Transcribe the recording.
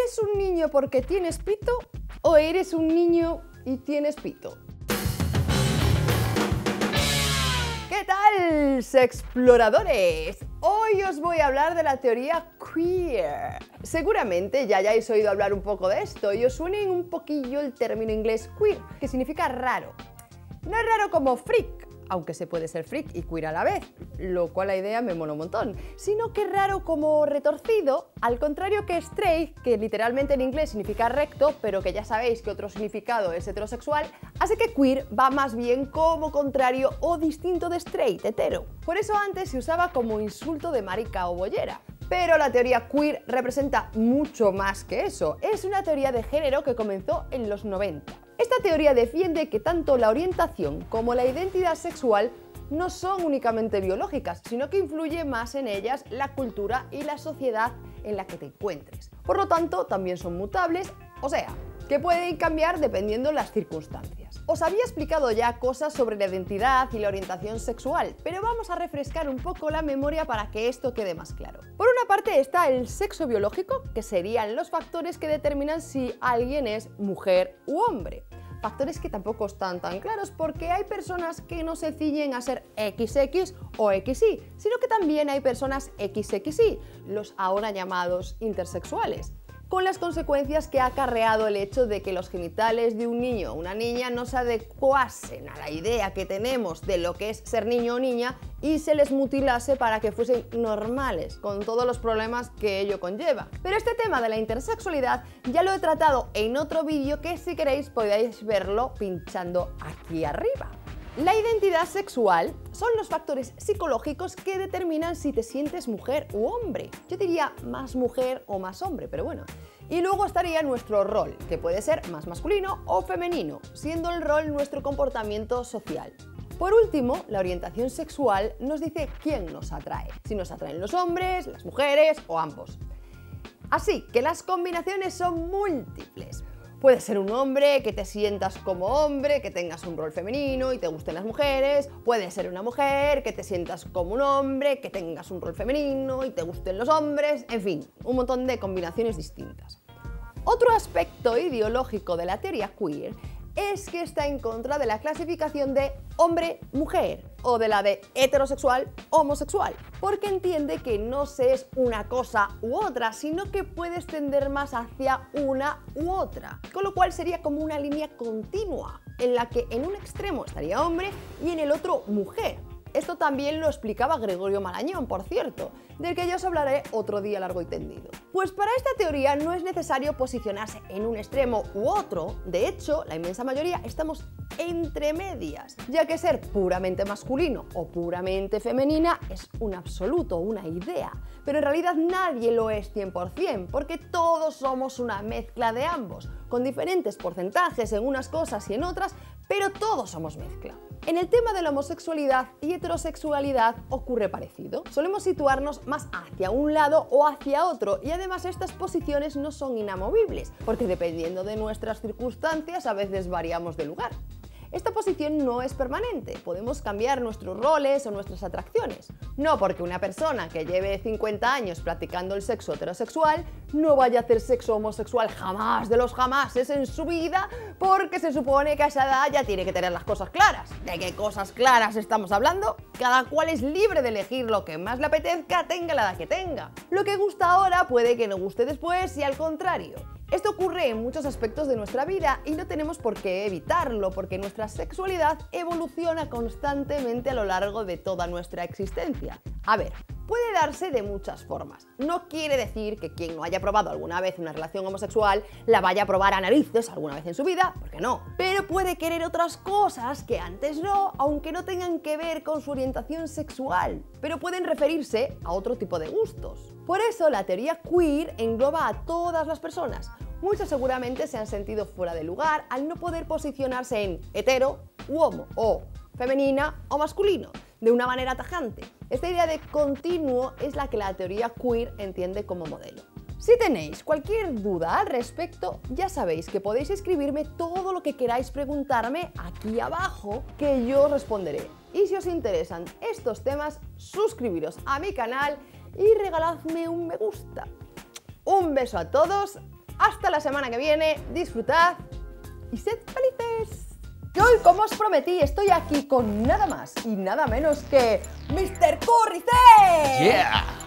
¿Eres un niño porque tienes pito o eres un niño y tienes pito? ¿Qué tal, sexploradores? Hoy os voy a hablar de la teoría queer. Seguramente ya hayáis oído hablar un poco de esto y os suene un poquillo el término inglés queer, que significa raro. No es raro como freak, aunque se puede ser freak y queer a la vez, lo cual la idea me mola un montón, sino que raro como retorcido, al contrario que straight, que literalmente en inglés significa recto, pero que ya sabéis que otro significado es heterosexual, así que queer va más bien como contrario o distinto de straight, hetero. Por eso antes se usaba como insulto de marica o bollera. Pero la teoría queer representa mucho más que eso, es una teoría de género que comenzó en los 90. Esta teoría defiende que tanto la orientación como la identidad sexual no son únicamente biológicas, sino que influye más en ellas la cultura y la sociedad en la que te encuentres. Por lo tanto, también son mutables, o sea, que pueden cambiar dependiendo de las circunstancias. Os había explicado ya cosas sobre la identidad y la orientación sexual, pero vamos a refrescar un poco la memoria para que esto quede más claro. Por una parte está el sexo biológico, que serían los factores que determinan si alguien es mujer u hombre. Factores que tampoco están tan claros porque hay personas que no se ciñen a ser XX o XY, sino que también hay personas XXY, los ahora llamados intersexuales, con las consecuencias que ha acarreado el hecho de que los genitales de un niño o una niña no se adecuasen a la idea que tenemos de lo que es ser niño o niña y se les mutilase para que fuesen normales, con todos los problemas que ello conlleva. Pero este tema de la intersexualidad ya lo he tratado en otro vídeo que si queréis podéis verlo pinchando aquí arriba. La identidad sexual son los factores psicológicos que determinan si te sientes mujer u hombre. Yo diría más mujer o más hombre, pero bueno. Y luego estaría nuestro rol, que puede ser más masculino o femenino, siendo el rol nuestro comportamiento social. Por último, la orientación sexual nos dice quién nos atrae, si nos atraen los hombres, las mujeres o ambos. Así que las combinaciones son múltiples. Puede ser un hombre, que te sientas como hombre, que tengas un rol femenino y te gusten las mujeres. Puede ser una mujer, que te sientas como un hombre, que tengas un rol femenino y te gusten los hombres. En fin, un montón de combinaciones distintas. Otro aspecto ideológico de la teoría queer es que está en contra de la clasificación de hombre-mujer o de la de heterosexual-homosexual, porque entiende que no se es una cosa u otra, sino que puedes tender más hacia una u otra, con lo cual sería como una línea continua, en la que en un extremo estaría hombre y en el otro mujer. Esto también lo explicaba Gregorio Marañón, por cierto, del que yo os hablaré otro día largo y tendido. Pues para esta teoría no es necesario posicionarse en un extremo u otro, de hecho, la inmensa mayoría estamos entre medias, ya que ser puramente masculino o puramente femenina es un absoluto, una idea, pero en realidad nadie lo es 100%, porque todos somos una mezcla de ambos, con diferentes porcentajes en unas cosas y en otras, pero todos somos mezcla. En el tema de la homosexualidad y heterosexualidad ocurre parecido. Solemos situarnos más hacia un lado o hacia otro y además estas posiciones no son inamovibles, porque dependiendo de nuestras circunstancias a veces variamos de lugar. Esta posición no es permanente, podemos cambiar nuestros roles o nuestras atracciones. No porque una persona que lleve 50 años practicando el sexo heterosexual no vaya a hacer sexo homosexual jamás de los jamases en su vida, porque se supone que a esa edad ya tiene que tener las cosas claras. ¿De qué cosas claras estamos hablando? Cada cual es libre de elegir lo que más le apetezca, tenga la edad que tenga. Lo que gusta ahora puede que no guste después y al contrario. Esto ocurre en muchos aspectos de nuestra vida y no tenemos por qué evitarlo, porque nuestra sexualidad evoluciona constantemente a lo largo de toda nuestra existencia. A ver, puede darse de muchas formas. No quiere decir que quien no haya probado alguna vez una relación homosexual la vaya a probar a narices alguna vez en su vida, porque no. Pero puede querer otras cosas que antes no, aunque no tengan que ver con su orientación sexual, pero pueden referirse a otro tipo de gustos. Por eso la teoría queer engloba a todas las personas. Muchos seguramente se han sentido fuera de lugar al no poder posicionarse en hetero u homo, o femenina o masculino, de una manera tajante. Esta idea de continuo es la que la teoría queer entiende como modelo. Si tenéis cualquier duda al respecto, ya sabéis que podéis escribirme todo lo que queráis preguntarme aquí abajo, que yo os responderé. Y si os interesan estos temas, suscribiros a mi canal y regaladme un me gusta. Un beso a todos Hasta la semana que viene, disfrutad y sed felices. Y hoy, como os prometí, estoy aquí con nada más y nada menos que Mr. Curry C. Yeah.